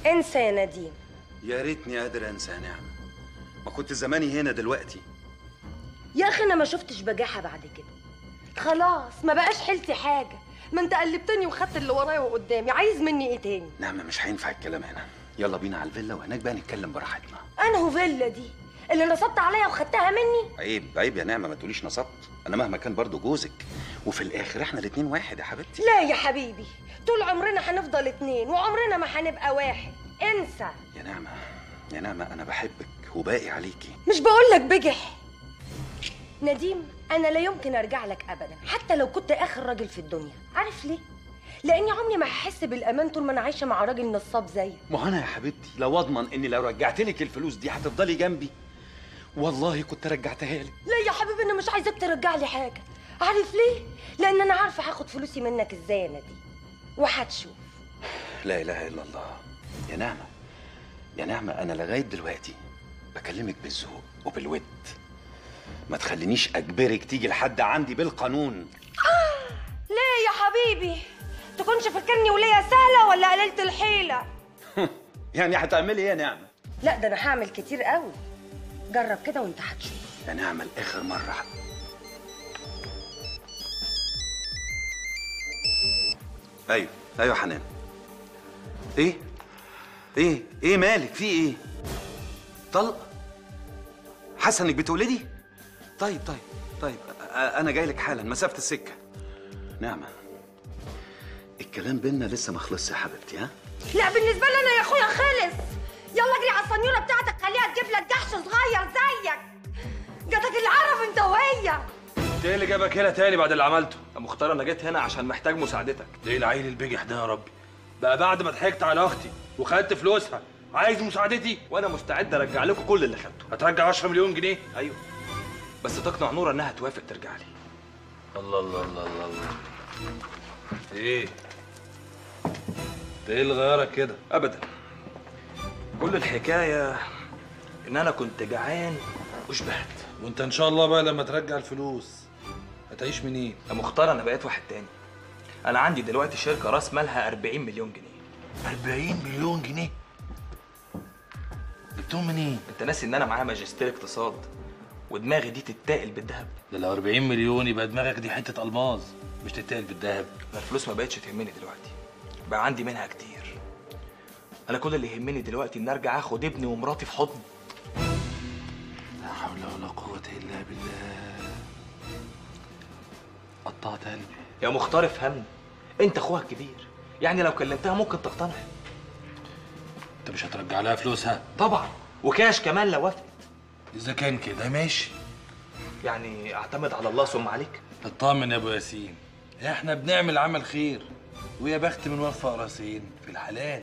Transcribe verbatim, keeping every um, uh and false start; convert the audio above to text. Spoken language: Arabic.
انسى يا نديم. يا ريتني قادر انسى يا نعمة، ما كنت زماني هنا دلوقتي. يا اخي انا ما شفتش بجاحه بعد كده، خلاص ما بقاش حيلتي حاجه، ما انت قلبتني وخدت اللي ورايا وقدامي، عايز مني ايه تاني؟ نعمة مش هينفع الكلام هنا، يلا بينا على الفيلا وهناك بقى نتكلم براحتنا. انهو فيلا دي اللي نصبت عليا وخدتها مني؟ عيب عيب يا نعمة، ما تقوليش نصبت، انا مهما كان برضو جوزك، وفي الاخر احنا الاتنين واحد يا حبيبتي. لا يا حبيبي، طول عمرنا هنفضل اتنين وعمرنا ما هنبقى واحد، انسى. يا نعمة يا نعمة انا بحبك وباقي عليكي. مش بقولك بجح نديم، انا لا يمكن ارجع لك ابدا حتى لو كنت اخر راجل في الدنيا. عارف ليه؟ لاني عمري ما هحس بالامان طول ما انا عايشه مع راجل نصاب زيك. ما هو انا يا حبيبتي لو اضمن اني لو رجعت لك الفلوس دي هتفضلي جنبي والله كنت رجعتها لك. لا يا حبيبي انا مش عايزاك ترجع لي حاجه. عارف ليه؟ لان انا عارفه هاخد فلوسي منك ازاي يا نديم، وهتشوف. لا اله الا الله. يا نعمة يا نعمة انا لغايه دلوقتي بكلمك بالذوق وبالود، ما تخلينيش اجبرك تيجي لحد عندي بالقانون. آه ليه يا حبيبي؟ تكونش فاكرني وليا سهله ولا قللت الحيله؟ يعني هتعملي ايه يا نعمة؟ لا ده انا هعمل كتير قوي، جرب كده وانت هتشوف. يا نعمة لاخر مره. ايوه ايوه حنان. ايه ايه ايه مالك في ايه؟ طلق؟ حاسه انك بتولدي؟ طيب طيب طيب انا جاي لك حالا مسافه السكه. نعمة الكلام بينا لسه ما خلصش يا حبيبتي. ها لا بالنسبه لي انا يا اخويا خلص. يلا اجري على الصنيوره بتاعتك خليها تجيب لك جحش صغير زيك، جاتك العرف انت وهي. انت ايه اللي جابك هنا تاني بعد اللي عملته؟ يا مختار انا جيت هنا عشان محتاج مساعدتك. ده ايه العيل البجح ده يا ربي؟ بقى بعد ما ضحكت على اختي وخدت فلوسها عايز مساعدتي؟ وانا مستعد ارجع لكم كل اللي خدته. هترجع عشرة مليون جنيه؟ ايوه بس تقنع نورة انها توافق ترجع لي. الله الله الله الله الله. ايه؟ ده ايه اللي غيرك كده؟ ابدا، كل الحكايه ان انا كنت جعان وشبعت. وانت ان شاء الله بقى لما ترجع الفلوس هتعيش منين؟ يا مختار انا بقيت واحد تاني، انا عندي دلوقتي شركه راس مالها أربعين مليون جنيه. أربعين مليون جنيه؟ جبتهم منين؟ انت ناسي ان انا معايا ماجستير اقتصاد ودماغي دي تتاقل بالذهب؟ ده لو أربعين مليون يبقى دماغك دي حته الماظ مش تتاقل بالذهب. انا الفلوس ما بقتش تهمني دلوقتي، بقى عندي منها كتير. انا كل اللي يهمني دلوقتي ان ارجع اخد ابني ومراتي في حضني. لا حول ولا قوه الا بالله. قطعت قلبي. يا مختار افهمني، انت اخوها الكبير، يعني لو كلمتها ممكن تقتنع. انت مش هترجع لها فلوسها؟ طبعا، وكاش كمان لو وافقت. اذا كان كده ماشي، يعني اعتمد على الله ثم عليك. اطمن يا ابو ياسين، احنا بنعمل عمل خير ويا بخت من وفق راسين في الحلال.